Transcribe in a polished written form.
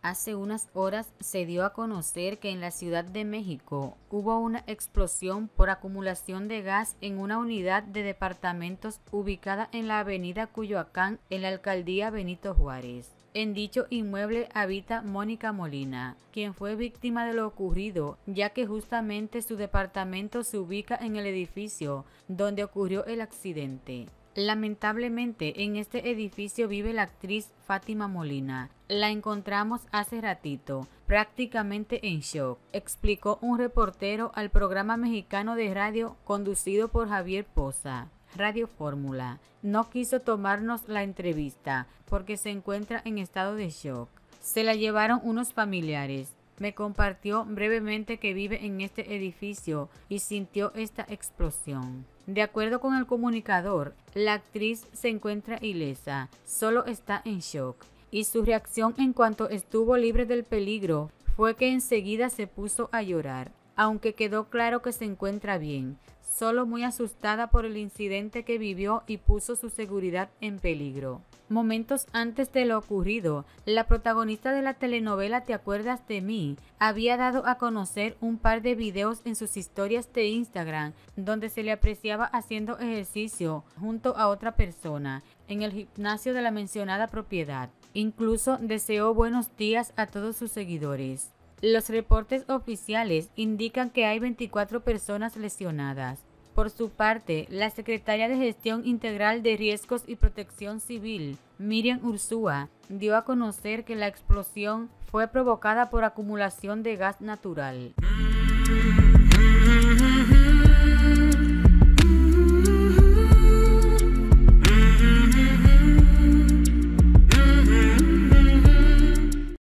Hace unas horas se dio a conocer que en la Ciudad de México hubo una explosión por acumulación de gas en una unidad de departamentos ubicada en la avenida Cuyoacán, en la alcaldía Benito Juárez. En dicho inmueble habita Mónica Molina, quien fue víctima de lo ocurrido, ya que justamente su departamento se ubica en el edificio donde ocurrió el accidente. Lamentablemente, en este edificio vive la actriz Fátima Molina. La encontramos hace ratito, prácticamente en shock, explicó un reportero al programa mexicano de radio conducido por Javier Poza, Radio Fórmula. No quiso tomarnos la entrevista porque se encuentra en estado de shock. Se la llevaron unos familiares. Me compartió brevemente que vive en este edificio y sintió esta explosión. De acuerdo con el comunicador, la actriz se encuentra ilesa, solo está en shock, y su reacción en cuanto estuvo libre del peligro fue que enseguida se puso a llorar, aunque quedó claro que se encuentra bien, solo muy asustada por el incidente que vivió y puso su seguridad en peligro. Momentos antes de lo ocurrido, la protagonista de la telenovela ¿Te acuerdas de mí? Había dado a conocer un par de videos en sus historias de Instagram donde se le apreciaba haciendo ejercicio junto a otra persona en el gimnasio de la mencionada propiedad. Incluso deseó buenos días a todos sus seguidores. Los reportes oficiales indican que hay 24 personas lesionadas. Por su parte, la secretaria de Gestión Integral de Riesgos y Protección Civil, Miriam Ursúa, dio a conocer que la explosión fue provocada por acumulación de gas natural.